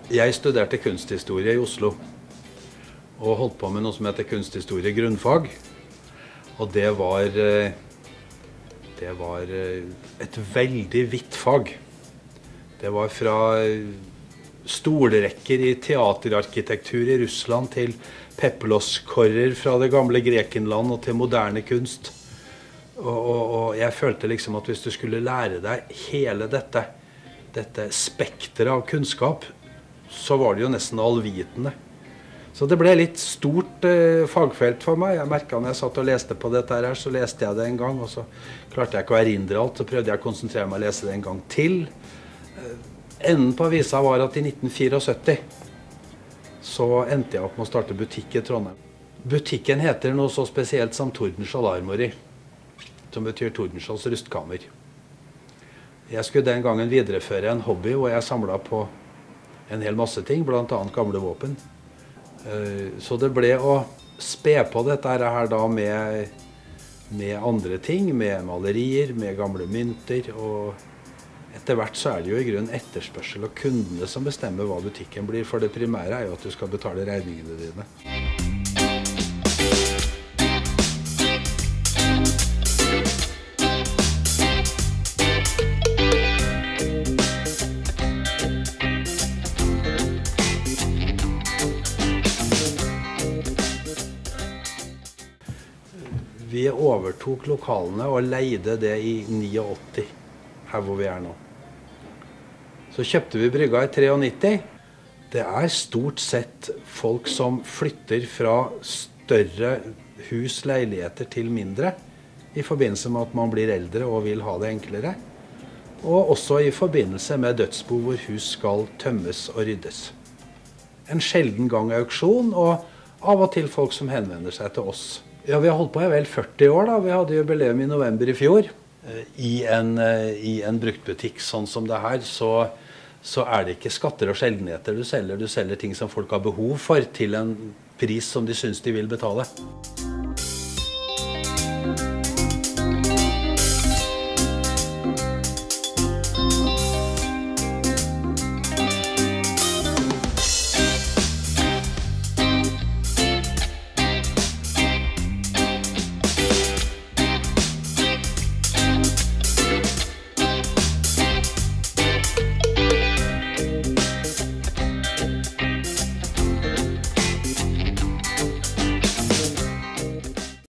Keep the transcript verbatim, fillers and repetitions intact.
Jeg studerte kunsthistorie i Oslo, og holdt på med noe som heter kunsthistorie grunnfag. Og det var, det var et veldig vidt fag. Det var fra stolrekker i teaterarkitektur i Russland til peploskkorrer fra det gamle Grekenland og til moderne kunst. Og, og, og jeg følte liksom at hvis du skulle lære deg hele dette, dette spektret av kunnskap, så var det jo nesten allvitende. Så det ble litt stort eh, fagfelt for meg. Jeg merket når jeg satt og leste på dette her, så leste jeg det en gang, og så klarte jeg ikke å erindre alt, så prøvde jeg å konsentrere meg og lese det en gang til. Eh, enden på avisa var at i nitten syttifire så endte jeg opp med å starte butikk i Trondheim. Butikken heter noe så spesielt som Tordenskjold Armory, som betyr Tordenskjolds rustkammer. Jeg skulle den gangen videreføre en hobby hvor jeg samlet på en hel masse ting, blant annet gamle våpen. Så det ble å spe på dette her da med, med andre ting, med malerier, med gamle mynter, og etter hvert så er det jo i grunnen etterspørsel og kundene som bestemmer hva butikken blir, for det primære er jo at du skal betale regningene dine. Vi overtok lokalene og leide det i åttini, her hvor vi er nå. Så kjøpte vi brygga i nittitre. Det er stort sett folk som flytter fra større hus, leiligheter til mindre, i forbindelse med at man blir eldre og vil ha det enklere. Og også i forbindelse med dødsbo hvor hus skal tømmes og ryddes. En sjelden gang auksjon, og av og til folk som henvender seg til oss. Ja, vi har holdt på i vel førti år da. Vi hadde jubileum i november i fjor. I en, i en bruktbutikk sånn som det her, så, så er det ikke skatter og sjeldenheter du selger. Du selger ting som folk har behov for til en pris som de synes de vil betale.